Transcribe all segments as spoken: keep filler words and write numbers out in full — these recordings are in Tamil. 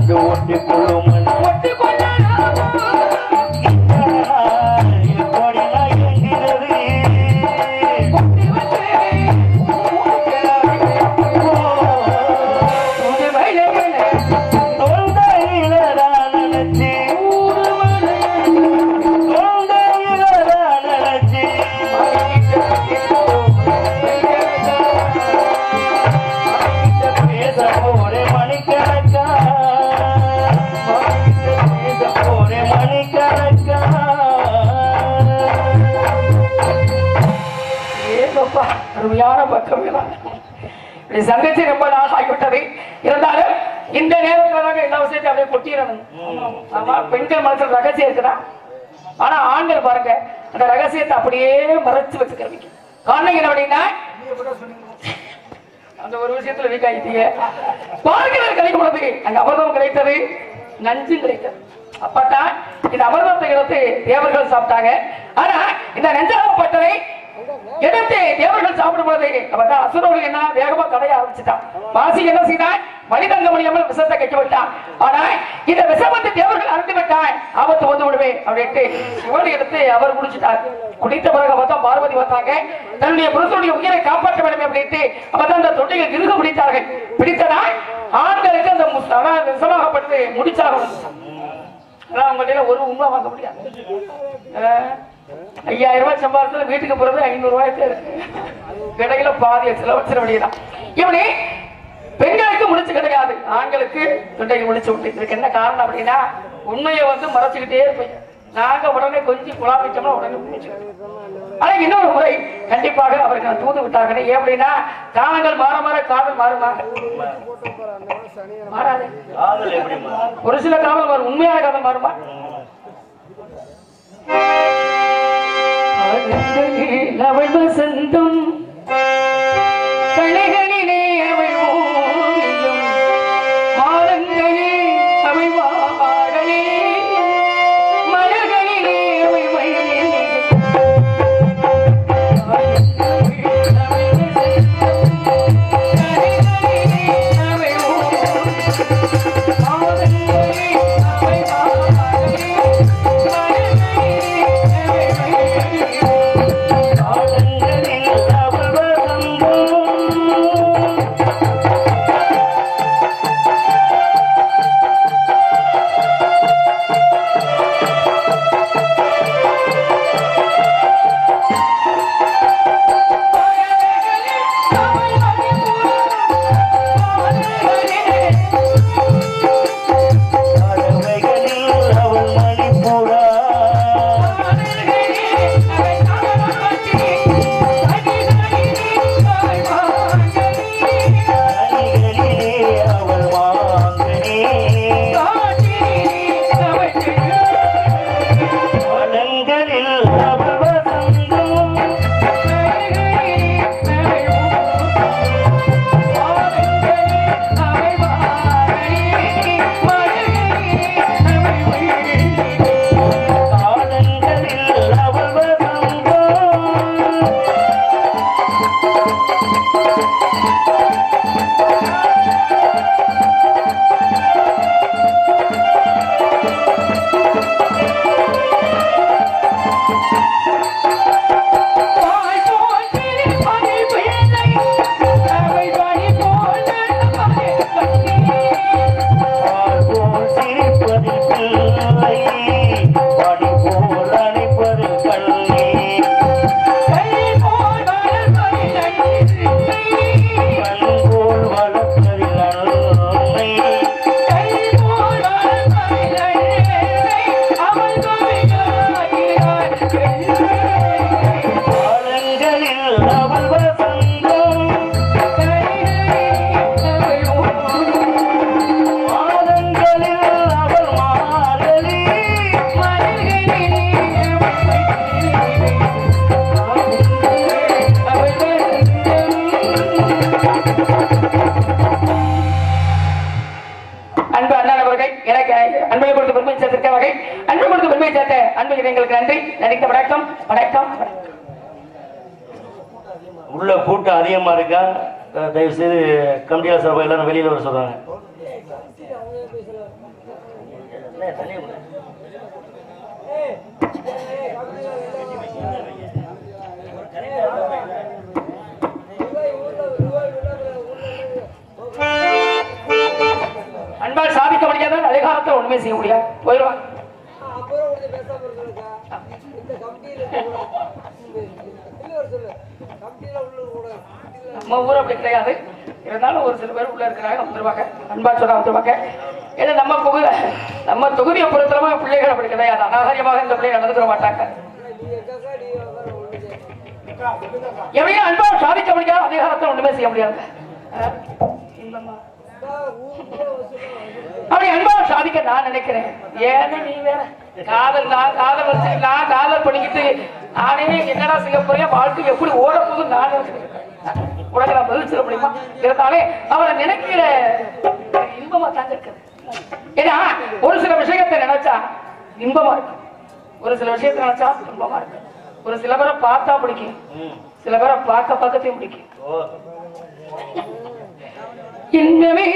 சங்கச்சி ரொம்ப நாள் ஆகிவிட்டது. இருந்தாலும் இந்த நேரத்தில் எல்லா விஷயத்தையும் அப்படியே கொட்டிடணும். ஆமா, பெண்கள் மனசுல ரகசியம் இருக்குதான். ஆனா ஆண்கள் பாருங்க அந்த ரகசியத்தை அப்படியே மறைச்சு வச்சுக்கிறீங்க. காரணம் என்ன அப்படின்னா அந்த ஒரு விஷயத்துல வீக் ஆகிட்டீங்க. பார்க்கிறது கிடைக்கும் பொழுது அங்க அமிர்தம் கிடைத்தது, நஞ்சும் கிடைத்தது. அப்பதான் இந்த அமிர்தத்தை எடுத்து தேவர்கள் சாப்பிட்டாங்க. ஆனா இந்த நஞ்சாகப்பட்டதை எடுத்து தேவர்கள் சாப்பிடும் பொழுது அப்பதான் அசுரர்கள் என்ன வேகமா கடைய ஆரம்பிச்சுட்டான். வாசி என்ன செய்தான்? மனிதங்க முடியாமல் விஷத்தை கட்டி விட்டான். ஆனா இந்த விஷம் வந்து தேவர்கள் அறுந்து விட்டான், ஆபத்து வந்து விடுவேன் அப்படின்ட்டு சிவன் எடுத்து அவர் குடிச்சுட்டார். குடித்த பிறகு அப்பதான் பார்வதி வந்தாங்க. தன்னுடைய புருஷனுடைய உயிரை காப்பாற்ற வேண்டும் அப்படின்ட்டு அப்பதான் அந்த தொட்டிகள் இருக பிடித்தார்கள். பிடித்தனா ஆண்களுக்கு அந்த விஷமாகப்பட்டது முடிச்சாக உங்கள்கிட்ட ஒரு உண்மை வாங்க முடியாது. ஐயாயிரம் ரூபாய் சம்பாதிச்சது வீட்டுக்கு போறது ஐநூறு ரூபாய்க்கு இருக்கு. கடையில பாதிய செலவச்சிட வேண்டியதான். இப்படி பெண்களுக்கு முடிச்சு கிடையாது, ஆண்களுக்கு தொண்டைக்கு முடிச்சு விட்டு. இதுக்கு என்ன காரணம் அப்படின்னா உண்மையை வந்து மறைச்சுக்கிட்டே இருப்பீங்க. நாங்க உடனே கொஞ்சம் குழாமிச்சோம்னா உடனே முடிச்சு. ஆனா இன்னொரு முறை கண்டிப்பாக அவருக்கு தூது விட்டாங்க. ஏன் அப்படின்னா காலங்கள் மாற மாற காதல் மாறுமாங்க மாறாது. ஒரு சில காதல் மாறும், உண்மையான காதல் மாறுமா? அவள் வசந்தம் கலைகளிலே அவள் ஓவியம், மாதங்களே அவள் வாடலே, மலர்களிலே அவள் வழியே. உள்ள கூட்டம் அதிகமா இருக்கா? தயவு செய்து கமிட்டியாளர் சார்பாக எல்லாரும் வெளியில வர சொல்றாங்க. அன்பால் சாதிக்க முடியாத அதிகாரத்தை ஒண்ணுமே செய்ய முடியாது, போயிடுவாங்க. நம்ம ஊர் அப்படி கிடையாது, இருந்தாலும் ஒரு சில பேர் உள்ள இருக்கிறாங்க வந்துருவாங்க, அன்பா சொன்னா வந்துருவாங்க. ஏன்னா நம்ம பகுதி நம்ம தொகுதியை பொறுத்தவரை பிள்ளைகள் அப்படி கிடையாது, அநாகரியமாக இந்த பிள்ளைகள் நடந்துட மாட்டாங்க. எவையும் அன்பால் சாதிக்க முடியாத அதிகாரத்தை ஒண்ணுமே செய்ய முடியாது. அப்படி அன்பால் சாதிக்க நான் நினைக்கிறேன். ஏன்னா நீ வேற காதல், நான் காதல் வச்சு நான் காதல் பண்ணிக்கிட்டு நானே என்னடா செய்ய போறேன், வாழ்க்கை எப்படி ஓட போகுது நான் உலக நான் பதில் சொல்ல முடியுமா? இருந்தாலே அவரை நினைக்கிற இன்பமா தாங்க இருக்குது. ஏன்னா ஒரு சில விஷயத்தை நினைச்சா இன்பமா இருக்கு, ஒரு சில விஷயத்தை நினைச்சா இன்பமா இருக்கு. ஒரு சில பேரை பார்த்தா பிடிக்கும், சில பேரை பார்க்க பக்கத்தையும் பிடிக்கும். இன்பமே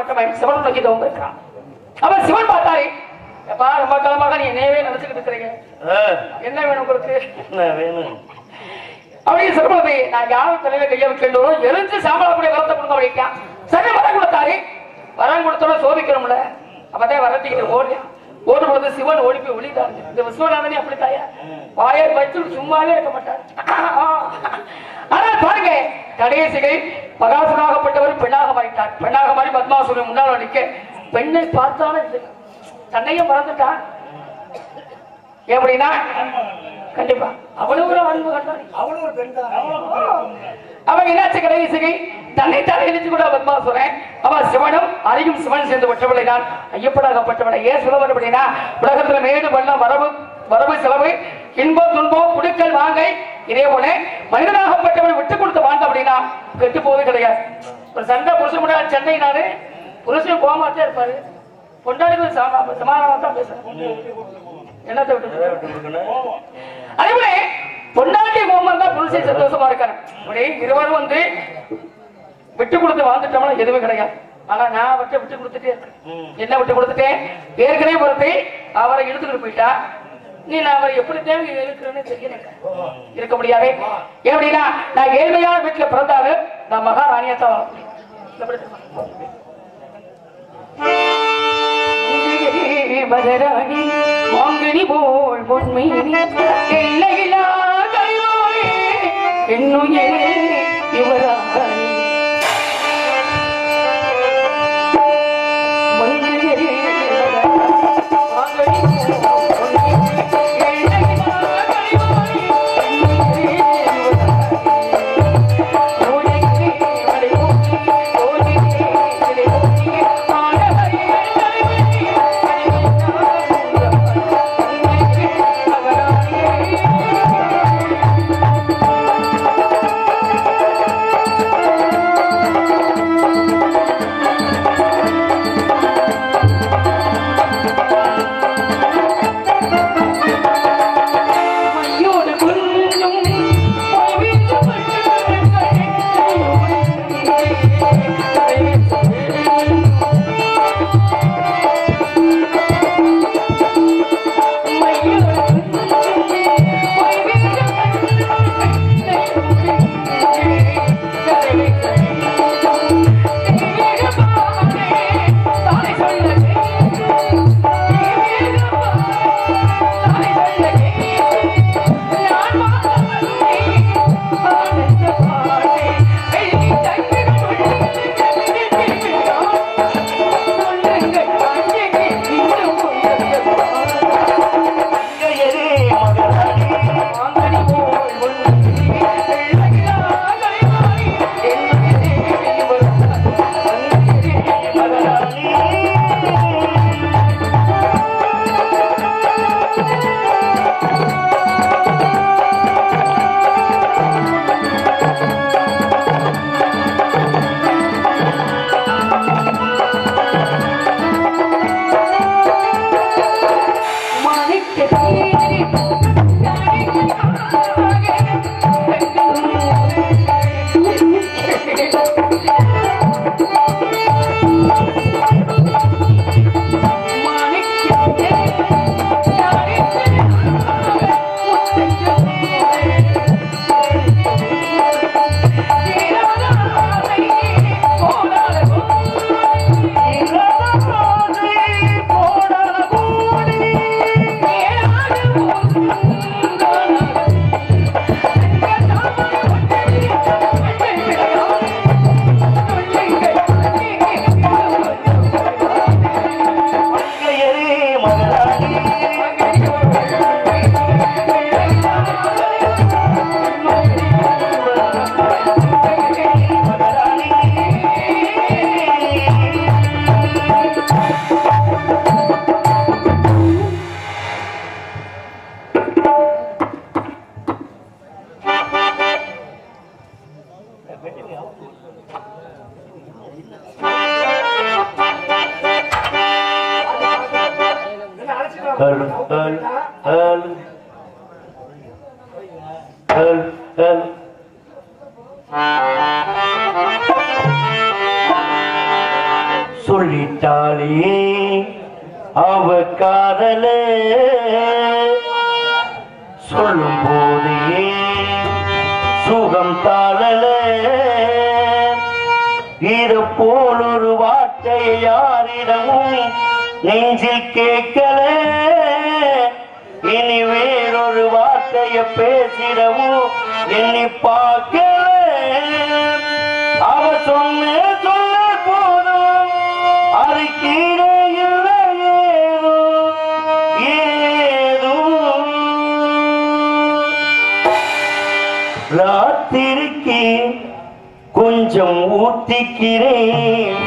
சிவன் பார்த்தாரே, ரொம்ப காலமாக நீ என்னையவே நினைச்சுக்கிட்டு இருக்கிறீங்க, என்ன வேணும் உங்களுக்கு? என்ன வேணும் அப்படின்னு சொல்றது நான் யாரும் தலையில கைய வைக்கின்றோம். எரிஞ்சு சாம்பலாக்கூடிய வரத்தை கொடுக்க வைக்கான். சரி வரம் கொடுத்தாரு. வரம் கொடுத்தோட சோதிக்கிறோம்ல. அப்பதான் வரட்டிக்கிட்டு ஓடியா ஓடும் பொழுது சிவன் ஓடி போய் ஒளிதாரு. இந்த விஸ்வநாதனே அப்படித்தாயா வாயை வச்சு சும்மாவே இருக்க மாட்டார். ஆனால் பாருங்க கடைசிகை பகாசுராகப்பட்டவர் பெண்ணாக மாறிட்டார். பெண்ணாக மாறி பத்மாசுரன் முன்னால் நிற்க பெண்ணை பார்த்தாலும் இல்லை தன்னையும் மறந்துட்டான். எப்படின்னா கண்டிப்பா அவ்வளவு ஒரு அன்பு கண்டான். அவன் என்னாச்சு கடைசிகை தன்னை தானே எழுச்சி கூட பத்மாசுரன் அவன் சிவனும் அறியும் சிவன் சேர்ந்து பட்டவளை நான் ஐயப்படாகப்பட்டவளை ஏன் சொல்லுவது அப்படின்னா உலகத்துல மேடு பள்ளம் வரவு வரவு செலவு இன்பம் துன்பம் குடுக்கல் வாங்கை இதே போல மனிதனாகப்பட்டவளை விட்டு கொடுத்து வாழ்ந்த அப்படின்னா கெட்டு போவது கிடையாது. ஒரு சண்டை புருஷன் முடியாது சென்னை நாடு புருஷன் போக மாட்டே இருப்பாரு. பொண்டாடிகள் சமாதானமா தான் பேசுறேன். என்னத்தை விட்டு அதே போல பொண்டாட்டி கோமம் தான் புருஷன் சந்தோஷமா இருக்காரு. அப்படி இருவரும் வந்து விட்டு கொடுத்து வாழ்ந்துட்டோம்னா எதுவுமே கிடையாது. ஆனா நான் விட்டு விட்டு கொடுத்துட்டே இருக்கேன். என்ன விட்டு கொடுத்துட்டேன் ஏற்கனவே பொறுத்து அவரை இழுத்துக்கிட்டு போயிட்டா நீ நான் அவரை எப்படி தேவை இருக்கிறேன்னு தெரியல இருக்க முடியாது. எப்படின்னா நான் ஏழ்மையான வீட்டுல பிறந்தாலும் நான் மகாராணியத்தான் வாழ முடியும். மகராணி மாங்கனி போல் பொன்மேனி எல்லையிலா கைவாயே என்னுயே இவராணி மங்கனி மாங்கனி சொல்லிட்டாளே அவ காதலே சொல்லும் போதே சுகம் தாழல இது போல் ஒரு வார்த்தை யாரிடமும் நெஞ்சில் கேட்கல இனி வேறொரு வார்த்தைய பேசிடவும் எண்ணி பார்க்கல அவ சொன்ன சொல்ல போதும் அதுக்கீழே இல்லை ஏதோ ஏதோ ராத்திரிக்கு கொஞ்சம் ஊத்திக்கிறேன்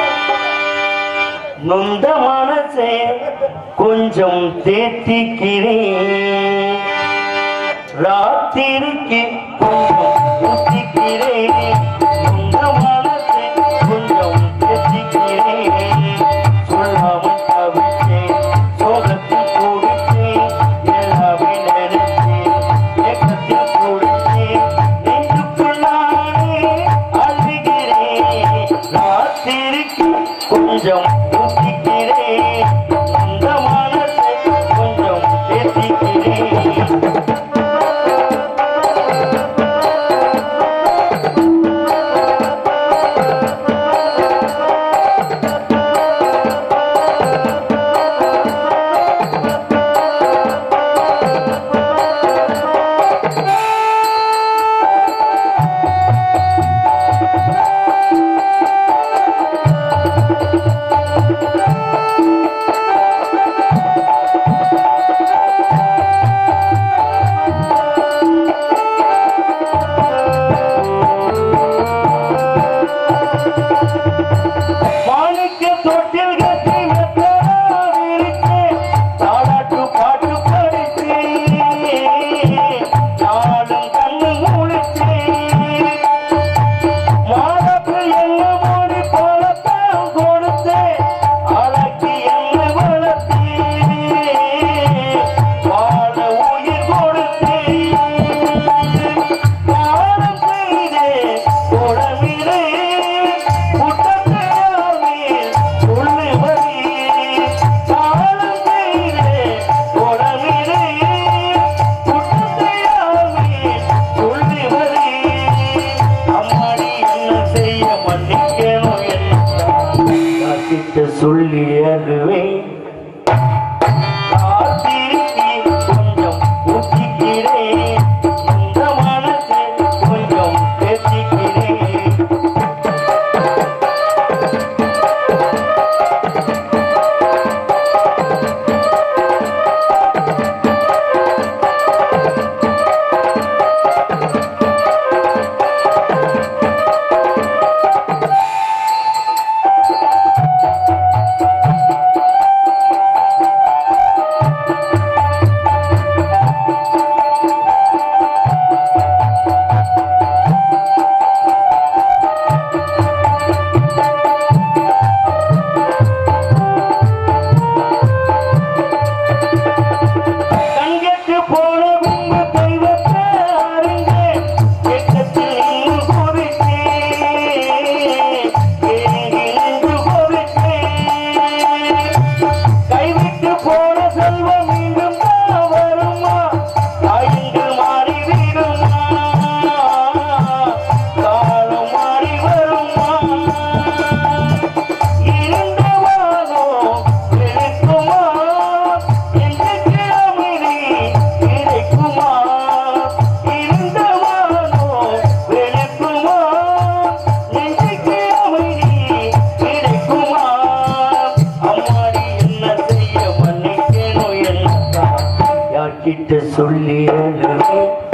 நொந்த மனசே கொஞ்சம் தேத்திக்கிறேன் ராத்திரிக்கு கொஞ்சம் ஊத்திக்கிறேன் நொந்த மனசே கொஞ்சம் தேத்திக்கிறேன் சொல்லாமல் தவிச்சேன் சோகத்தில் கூடிச்சேன் எல்லாமே நினைச்சேன் ஏக்கத்தில் கூடிச்சேன் நெஞ்சுக்குள் நானே அழுகிறேன் ராத்திரிக்கு கொஞ்சம் ஊத்திக்கிறேன் அந்த மனசை கொஞ்சம் தேத்திக்கிறேன் சொல்லி அழுவேன் கொஞ்சம் ஊத்திக்கிறேன் இந்த மனசை கொஞ்சம் பேசிக்கிறேன் கிட்ட சொல்லி